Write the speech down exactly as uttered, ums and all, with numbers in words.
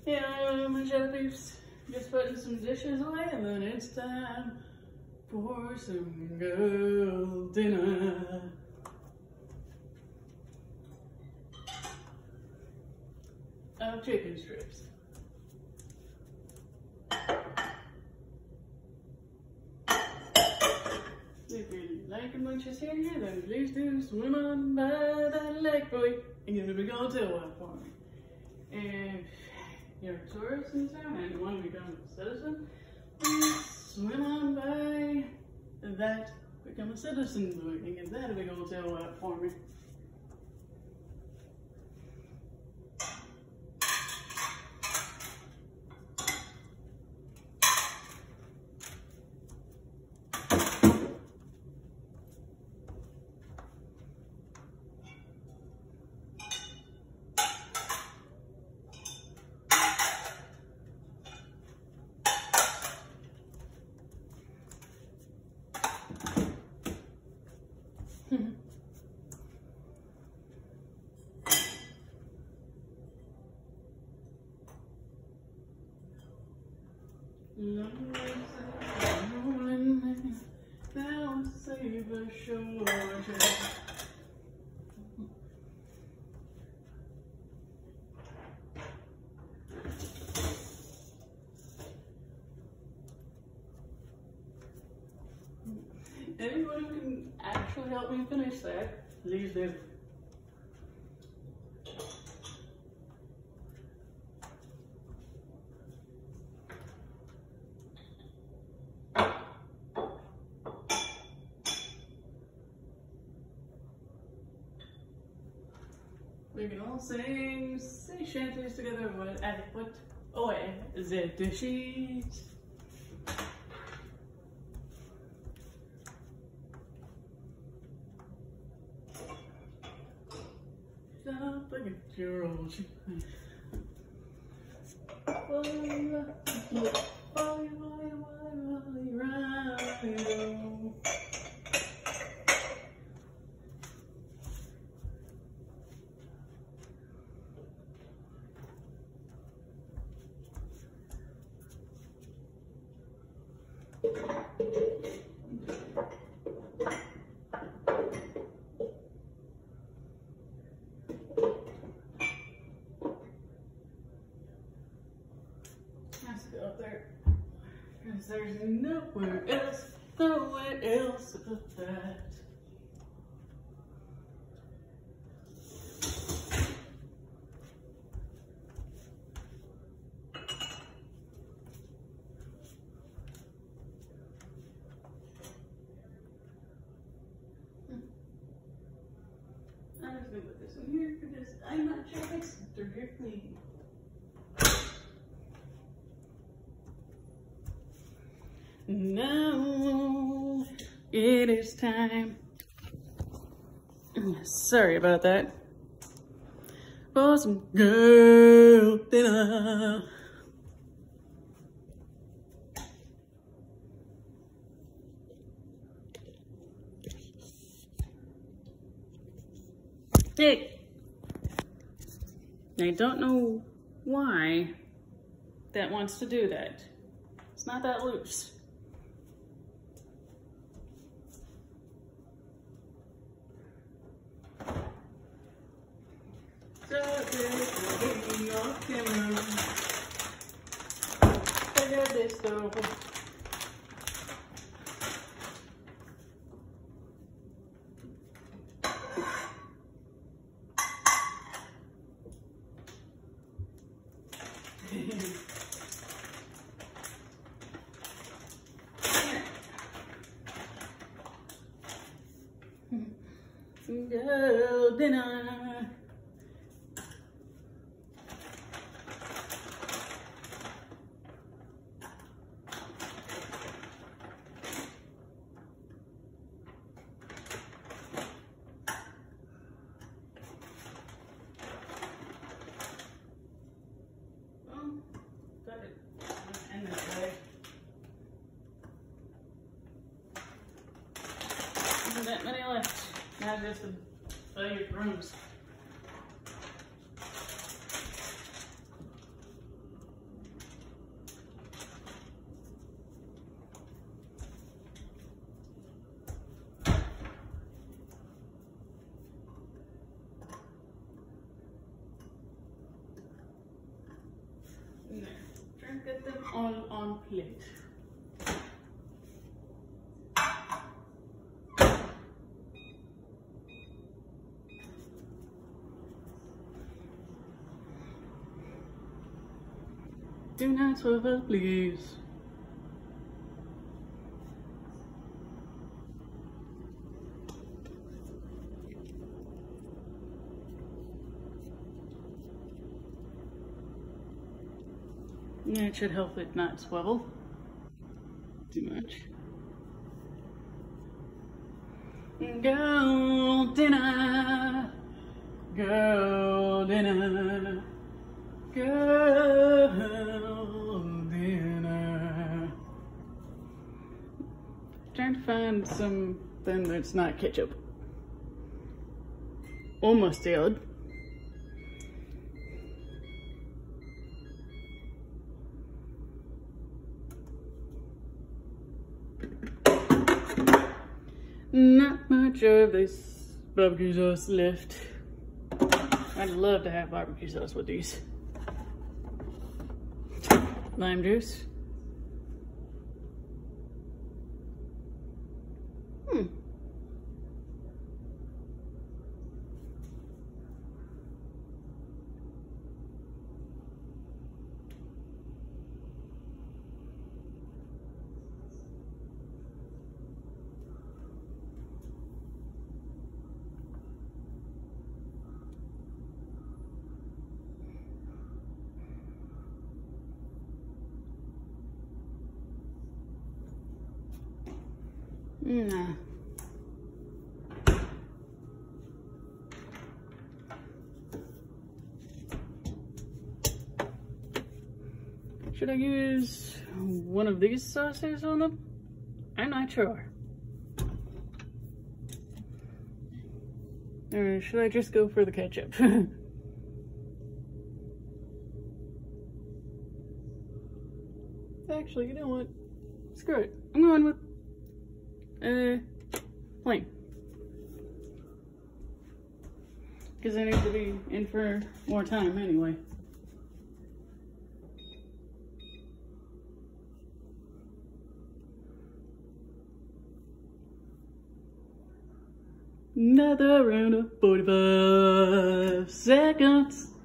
Yeah, my jelly beefs, just putting some dishes away, and then it's time for some girl dinner. Of chicken strips. If you like them when she's here, then please do swim on by that lake, boy, and get a big old tailwipe for me. If you're a tourist in town and you want to become a citizen, please swim on by that, become a citizen, boy, and get that a big old tailwipe for me. Now save a shore. Anyone who can actually help me finish that, please do. We can all sing sea shanties together with adequate away the dishes. Stop looking at your old sheep. Has to go up there, because there's nowhere else, nowhere else to put that. I'm just gonna put this in here because I'm not sure if it's through here clean. Now it is time. Sorry about that. For some girl dinner. Hey! I don't know why that wants to do that. It's not that loose. So take off camera. Look at this though. Girl dinner. Well, got it. End this way. Isn't that many left? Now just to fill your rooms. get them all on plate. Do not swivel, please. Yeah, it should help it not swivel too much. Go dinner, go dinner, go dinner. Trying to find something that's not ketchup or mustard. Not much of this barbecue sauce left. I'd love to have barbecue sauce with these. Lime juice. Hmm. Nah. Should I use one of these sauces on them? I'm not sure. Or should I just go for the ketchup? Actually, you know what? Screw it. I'm going with Uh, plain. Because I need to be in for more time anyway. Another round of forty-five seconds.